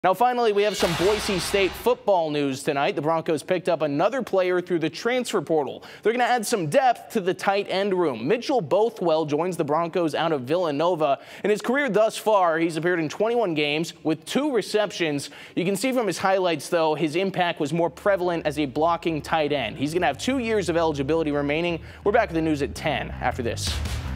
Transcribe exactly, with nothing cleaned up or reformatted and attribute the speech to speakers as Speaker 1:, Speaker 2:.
Speaker 1: Now, finally, we have some Boise State football news tonight. The Broncos picked up another player through the transfer portal. They're going to add some depth to the tight end room. Mitchell Bothwell joins the Broncos out of Villanova. In his career thus far, he's appeared in twenty-one games with two receptions. You can see from his highlights, though, his impact was more prevalent as a blocking tight end. He's going to have two years of eligibility remaining. We're back with the news at ten after this.